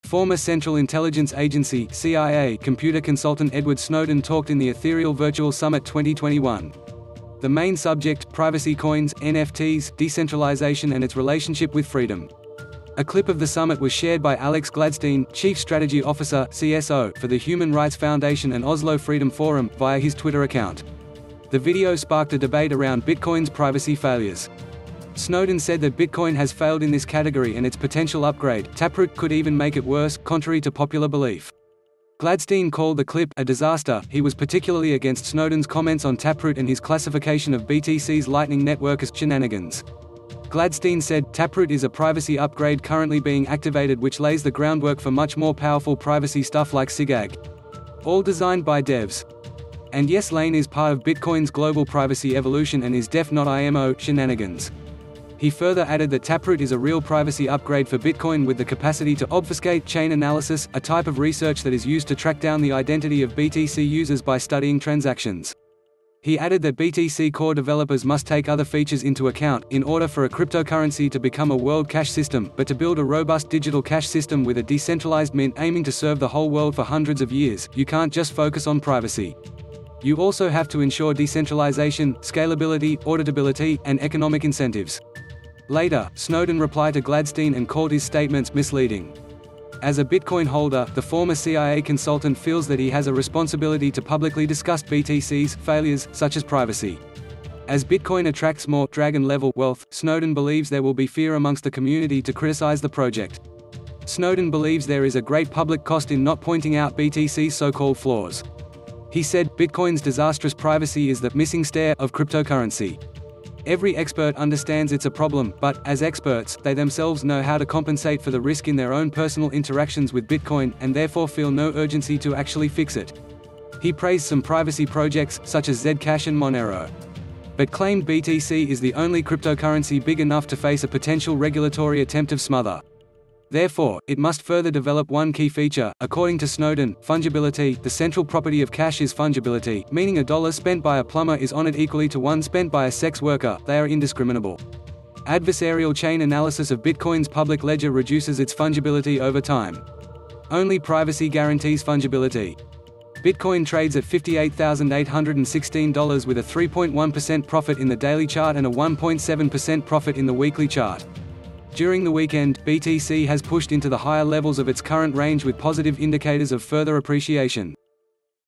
Former Central Intelligence Agency (CIA) computer consultant Edward Snowden talked in the Ethereal Virtual Summit 2021. The main subject: privacy coins, NFTs, decentralization and its relationship with freedom. A clip of the summit was shared by Alex Gladstein, Chief Strategy Officer (CSO) for the Human Rights Foundation and Oslo Freedom Forum, via his Twitter account. The video sparked a debate around Bitcoin's privacy failures. Snowden said that Bitcoin has failed in this category and its potential upgrade, Taproot, could even make it worse, contrary to popular belief. Gladstein called the clip a disaster. He was particularly against Snowden's comments on Taproot and his classification of BTC's Lightning Network as shenanigans. Gladstein said, "Taproot is a privacy upgrade currently being activated which lays the groundwork for much more powerful privacy stuff like SIGAG. All designed by devs. And yes, Lane is part of Bitcoin's global privacy evolution and is def not IMO shenanigans." He further added that Taproot is a real privacy upgrade for Bitcoin with the capacity to obfuscate chain analysis, a type of research that is used to track down the identity of BTC users by studying transactions. He added that BTC core developers must take other features into account, in order for a cryptocurrency to become a world cash system, but to build a robust digital cash system with a decentralized mint aiming to serve the whole world for hundreds of years, you can't just focus on privacy. You also have to ensure decentralization, scalability, auditability, and economic incentives. Later, Snowden replied to Gladstein and called his statements misleading. As a Bitcoin holder, the former CIA consultant feels that he has a responsibility to publicly discuss BTC's failures, such as privacy. As Bitcoin attracts more dragon-level wealth, Snowden believes there will be fear amongst the community to criticize the project. Snowden believes there is a great public cost in not pointing out BTC's so-called flaws. He said, "Bitcoin's disastrous privacy is the missing stair of cryptocurrency. Every expert understands it's a problem, but, as experts, they themselves know how to compensate for the risk in their own personal interactions with Bitcoin, and therefore feel no urgency to actually fix it." He praised some privacy projects, such as Zcash and Monero. But claimed BTC is the only cryptocurrency big enough to face a potential regulatory attempt of smother. Therefore, it must further develop one key feature. According to Snowden, fungibility. The central property of cash is fungibility, meaning $1 spent by a plumber is honored equally to one spent by a sex worker. They are indiscriminable. Adversarial chain analysis of Bitcoin's public ledger reduces its fungibility over time. Only privacy guarantees fungibility. Bitcoin trades at $58,816 with a 3.1% profit in the daily chart and a 1.7% profit in the weekly chart. During the weekend, BTC has pushed into the higher levels of its current range with positive indicators of further appreciation.